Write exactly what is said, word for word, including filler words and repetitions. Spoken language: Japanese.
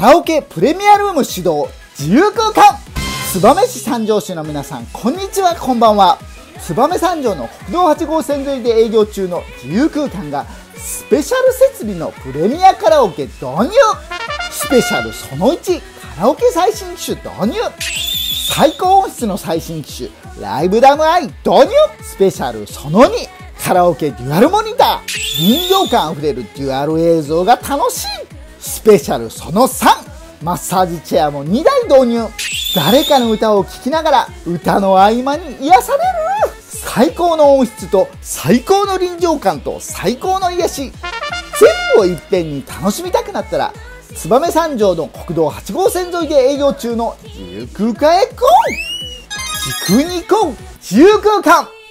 ラオケプレミアルーム始動自由空間。燕市三条市の皆さん、こんにちは、こんばんは。燕三条の国道はち号線沿いで営業中の自由空間がスペシャル設備のプレミアカラオケ導入。スペシャルそのいち、カラオケ最新機種導入。最高音質の最新機種ライブダムアイ導入。スペシャルそのに、カラオケデュアルモニター。臨場感あふれるデュアル映像が楽しい。スペシャルそのさん、マッサージチェアもにだい導入。誰かの歌を聴きながら歌の合間に癒される。最高の音質と最高の臨場感と最高の癒し、全部をいっぺんに楽しみたくなったら燕三条の国道はち号線沿いで営業中の自由空間へゴー。時空に行こう、自由空間。